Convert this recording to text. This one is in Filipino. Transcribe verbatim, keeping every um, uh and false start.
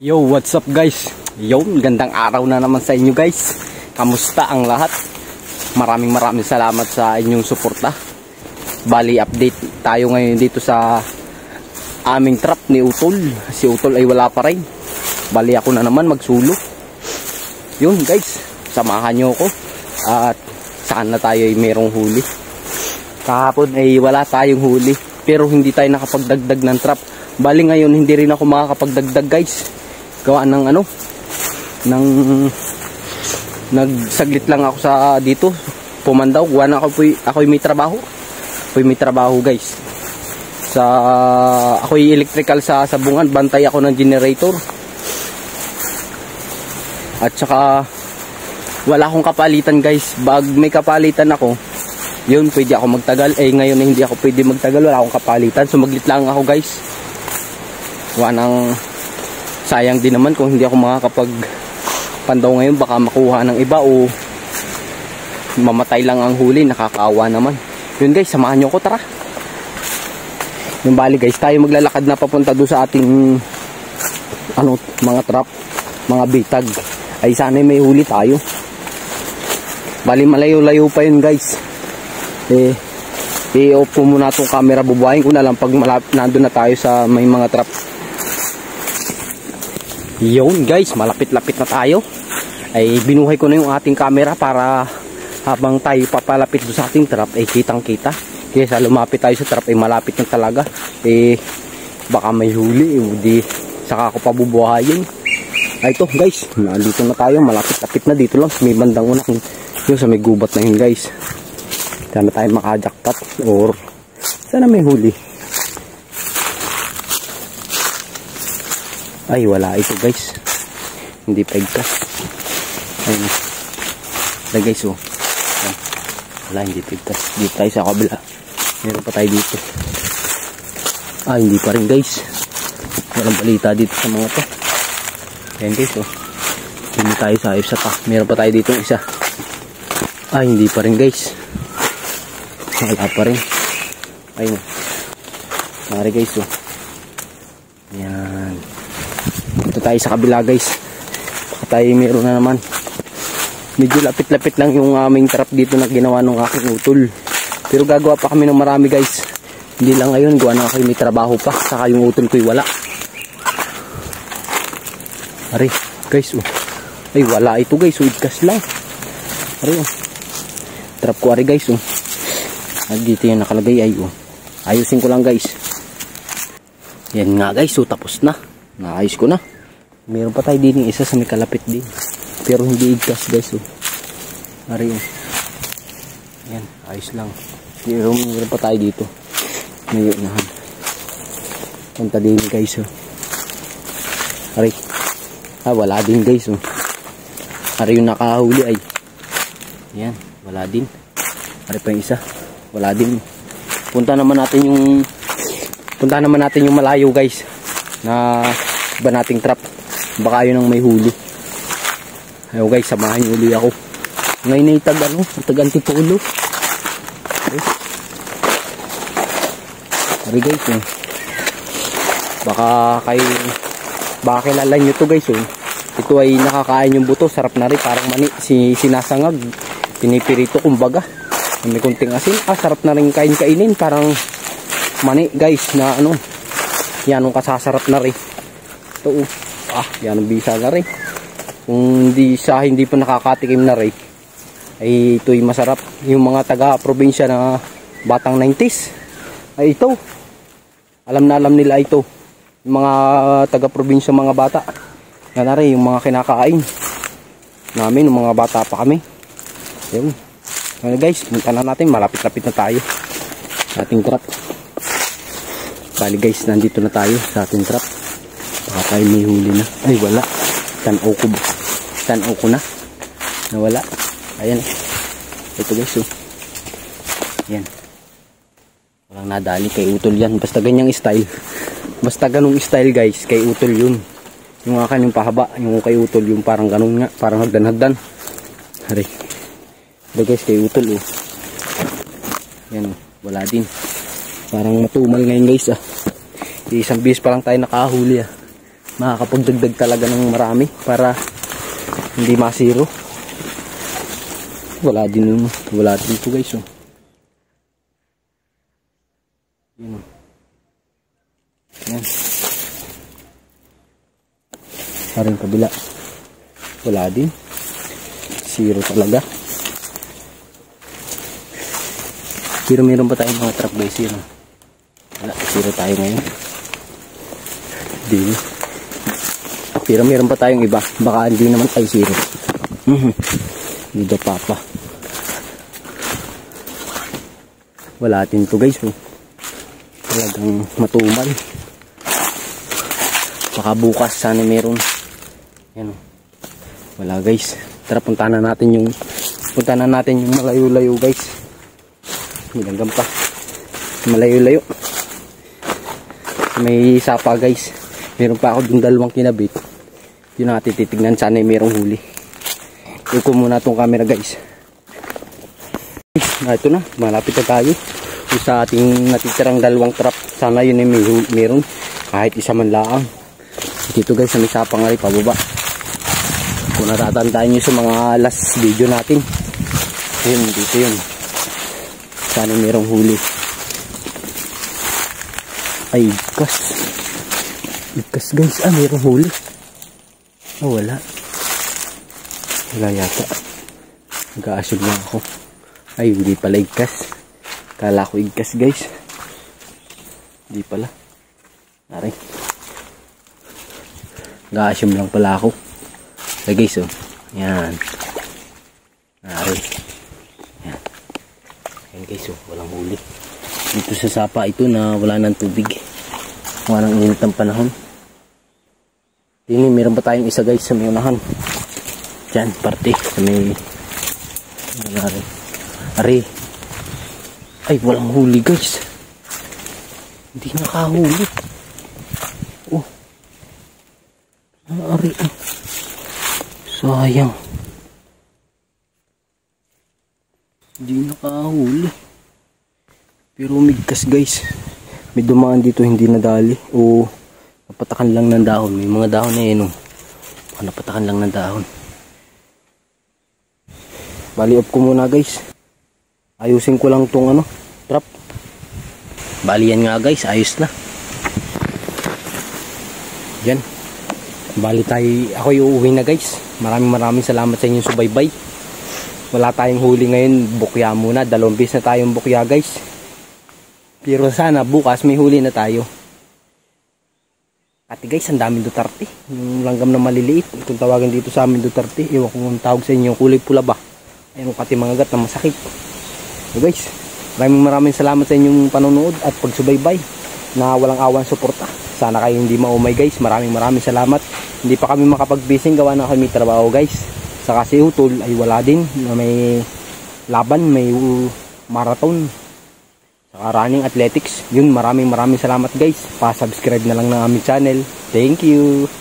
Yo, what's up guys? Yo, gandang araw na naman sa inyo guys. Kamusta ang lahat? Maraming maraming salamat sa inyong suporta. Bali, update tayo ngayon dito sa aming trap ni Utol. Si Utol ay wala pa rin. Bali, ako na naman magsulo. Yun guys, samahan nyo ako. At saan na tayo ay merong huli. Kahapon ay wala tayong huli, pero hindi tayo nakapagdagdag ng trap. Bali ngayon hindi rin ako makakapagdagdag guys. Gawa ng ano, ng nagsaglit lang ako sa dito, pumandaw. Gawa na ako, ako'y may trabaho. Ako'y may trabaho guys. Sa, ako'y electrical sa sabungan, bantay ako ng generator. At saka, wala akong kapalitan guys. Bag may kapalitan ako, yun, pwede ako magtagal. Eh, ngayon na hindi ako pwede magtagal, wala akong kapalitan. Sumaglit lang ako guys. Gawa ng sayang din naman kung hindi ako makakapag pandaw ngayon, baka makuha ng iba o mamatay lang ang huli, nakakaawa naman. Yun guys, samahan nyo ko, tara. Yung bali guys, tayo maglalakad na papunta doon sa ating ano, mga trap, mga bitag. Ay sana may huli tayo. Bali malayo-layo pa yun guys. Eh, i-off ko muna itong camera, bubuhayin ko na lang pag malapit, nandun na tayo sa may mga trap. Yun guys, malapit-lapit na tayo. Ay binuhay ko na yung ating camera para habang tayo papalapit sa ating trap ay kitang kita. Kaya lumapit tayo sa trap ay malapit na talaga. Eh baka may huli, eh, di saka ako pabubuhayin. Ay ito guys, nandito na tayo, malapit-lapit na dito lang. May bandang unak yun sa may gubat na yun guys. Sana tayo makajakpat or sana may huli. Ay wala ito guys, hindi pa igkas. Ayun wala guys, oh wala, hindi pa igkas. Dito tayo sa kabila, meron pa tayo dito. Ah hindi pa rin guys, walang balita dito sa mga to. Ayan guys, oh hindi tayo sa isa pa, meron pa tayo dito isa. Ah hindi pa rin guys, wala pa rin. Ayun mari guys, oh yan. Ito tayo sa kabila guys, baka tayo meron na naman. Medyo lapit-lapit lang yung aming trap dito na ginawa ng aking utol, pero gagawa pa kami ng marami guys. Hindi lang ngayon, gawa na kayo may trabaho pa, saka yung utol ko'y wala. Ari guys, oh ay wala ito guys, oh igkas lang. Ari oh, trap ko ari guys, oh at dito yung nakalagay. Ay oh, ayusin ko lang guys. Yan nga guys, so tapos na, naayos ko na. Meron pa tayo din yung isa sa may kalapit din, pero hindi igkas guys, oh ari oh yan, ayos lang. Pero meron pa tayo dito, may unahan punta din guys, oh ari ah wala din guys, oh ari yung nakahuli. Ay yan, wala din. Ari pa yung isa, wala din. Punta naman natin yung punta naman natin yung malayo guys na iba nating trap, baka yun ang may huli. Ayo guys, samahan nyo uli ako. Ngayon ay tag ano, tag Antipolo. Okay. Ari guys, eh baka kayo baka kilala nyo to guys, oh ito ay nakakain yung buto, sarap na rin, parang mani, si sinasangag, pinipirito kumbaga, may kunting asin. Ah sarap na rin kain kainin, parang mani guys na ano, yan ang kasasarap na rin ito, oh ah yan ang bisa na rin. Kung hindi siya hindi pa nakakatikim na rin ay ito'y masarap. Yung mga taga probinsya na batang nineties ay ito, alam na alam nila ito. Yung mga taga probinsya mga bata yan na rin yung mga kinakain namin yung mga bata pa kami. Yun well, guys, punta na natin, malapit-lapit na tayo sa ating trap. Bali guys, nandito na tayo sa ating trap, baka tayo may huli na. Ay wala, tanaw ko tanaw ko na nawala. Ayan ito guys, oh yan, walang nadali, kay utol yan. Basta ganyang style, basta ganung style guys, kay utol yun. Yung akan yung pahaba, yung kay utol yung parang ganun nga, parang hagdan-hagdan. Hari ito guys, kay utol, oh yan, oh wala din, parang matumal ngayon guys, ah isang bis pa lang tayo nakahuli, ah makakapagdagdag talaga ng marami para hindi masiro. Wala din nun. Wala din ito guys. Oh. Yan. Yan. Parang kabila. Wala din. Zero talaga. Pero meron pa tayong mga trap guys. Yun. Wala. Zero tayo ngayon. Din. Pero meron pa tayong iba. Baka hindi naman tayo zero. Mm-hmm. Dito papa. Wala din to guys. Oh. Talagang matumal. Baka bukas sana meron. Yan. Wala guys. Tara puntahan na natin yung puntahan na natin yung malayo-layo guys. Nilanggam pa. Malayo-layo. May sapa guys. Meron pa ako dun dalawang kinabit. Yun natin titignan sana merong huli. Iko muna itong camera guys. Na ito na, malapit na tayo. Yung sa ating natitirang dalawang trap. Sana yun ay may, meron. Kahit isa man laang. Dito guys, sa may sapang ay pababa. Kung natatandaan nyo sa mga last video natin. Yun, dito yun. Sana merong huli. Ay, igkas. Igkas guys, ah, merong huli. Oh, wala. Wala yata. Nag-aasog lang ako. Ay, hindi pala igkas. Kala ko igkas guys. Hindi pala. Aray. Nag-aasog lang pala ako. Ay guys, oh. Yan. Aray. Yan. Yan guys, oh. Walang huli. Dito sa sapa ito na wala ng tubig. Wala ng init ng panahon. Dini, meron pa tayong isa guys sa may unahan. Diyan, parte. Sa may... Ari. Ari. Ay, walang huli guys. Hindi nakahuli. Oh. Ari. Sayang. Hindi nakahuli. Pero umigkas guys. May dumaan dito hindi nadali. O napatakan lang ng dahon. May mga dahon na yun. O napatakan lang ng dahon. Bali off ko muna guys. Ayusin ko lang tong ano, trap. Bali yan nga guys, ayos na. Yan. Bali tayo, ako yung uuwi na guys. Maraming maraming salamat sa inyong subaybay. Wala tayong huli ngayon, bukya muna. Dalawang bis na tayong bukya guys. Pero sana bukas may huli na tayo. Ate guys, ang daming Duterte. Yung langgam na maliliit. Kung tawagin dito sa amin Duterte, iwan ko kung tawag sa inyo, kulay pula ba? Ayun pati mga gat na masakit. So guys, maraming maraming salamat sa inyong panonood at pagsubaybay na walang awan suporta. Sana kayo hindi maumay guys. Maraming maraming salamat. Hindi pa kami makapag-bising, gawa na kami trabaho guys. Sa kasi utol ay wala din na may laban, may marathon. Saka running athletics. Yun, maraming maraming salamat guys. Pa-subscribe na lang ng aming channel. Thank you.